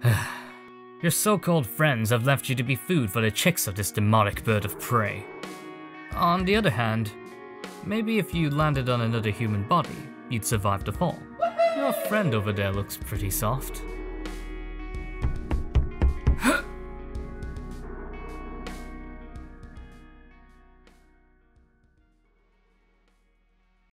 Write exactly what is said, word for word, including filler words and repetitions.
Your so-called friends have left you to be food for the chicks of this demonic bird of prey. On the other hand, maybe if you landed on another human body, you'd survive the fall. Your friend over there looks pretty soft.